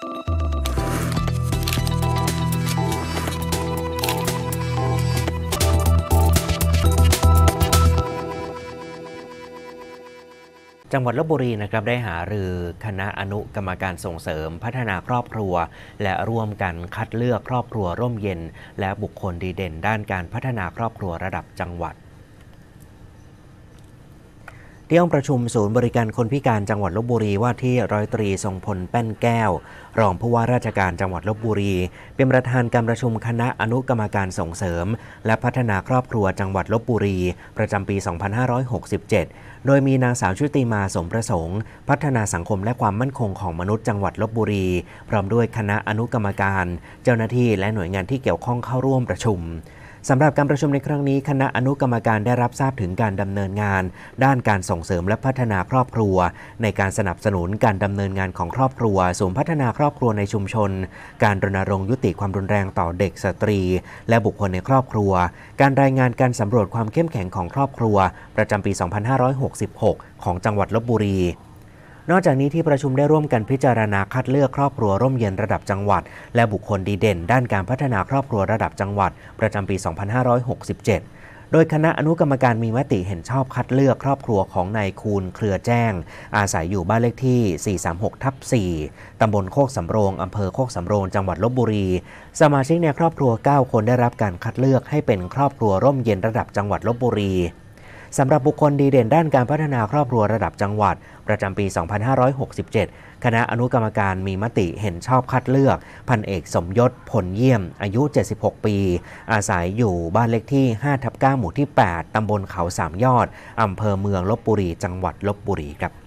จังหวัดลพบุรีนะครับได้หารือคณะอนุกรรมการส่งเสริมพัฒนาครอบครัวและร่วมกันคัดเลือกครอบครัวร่มเย็นและบุคคลดีเด่นด้านการพัฒนาครอบครัวระดับจังหวัดที่ห้องประชุมศูนย์บริการคนพิการจังหวัดลพบุรีว่าที่ร้อยตรีทรงพลแป้นแก้วรองผู้ว่าราชการจังหวัดลพบุรีเป็นประธานการประชุมคณะอนุกรรมการส่งเสริมและพัฒนาครอบครัวจังหวัดลพบุรีประจำปี 2567 โดยมีนางสาวชุติมาสมประสงค์พัฒนาสังคมและความมั่นคงของมนุษย์จังหวัดลพบุรีพร้อมด้วยคณะอนุกรรมการเจ้าหน้าที่และหน่วยงานที่เกี่ยวข้องเข้าร่วมประชุมสำหรับการประชุมในครั้งนี้คณะอนุกรรมการได้รับทราบถึงการดำเนินงานด้านการส่งเสริมและพัฒนาครอบครัวในการสนับสนุนการดำเนินงานของครอบครัวศูนย์พัฒนาครอบครัวในชุมชนการรณรงค์ยุติความรุนแรงต่อเด็กสตรีและบุคคลในครอบครัวการรายงานการสำรวจความเข้มแข็งของครอบครัวประจำปี 2566 ของจังหวัดลพบุรีนอกจากนี้ที่ประชุมได้ร่วมกันพิจารณาคัดเลือกครอบครัวร่มเย็นระดับจังหวัดและบุคคลดีเด่นด้านการพัฒนาครอบครัวระดับจังหวัดประจำปี 2567 โดยคณะอนุกรรมการมีมติเห็นชอบคัดเลือกครอบครัวของนายคูณเครือแจ้งอาศัยอยู่บ้านเลขที่ 436/4 ตำบลโคกสำโรงอำเภอโคกสำโรงจังหวัดลพบุรีสมาชิกในครอบครัว 9 คนได้รับการคัดเลือกให้เป็นครอบครัวร่มเย็นระดับจังหวัดลพบุรีสำหรับบุคคลดีเด่นด้านการพัฒนาครอบครัวระดับจังหวัดประจำปี 2567 คณะอนุกรรมการมีมติเห็นชอบคัดเลือกพันเอกสมยศผลเยี่ยมอายุ 76 ปี อาศัยอยู่บ้านเลขที่ 5/9 หมู่ที่ 8 ตำบลเขาสามยอด อำเภอเมืองลพบุรี จังหวัดลพบุรีครับ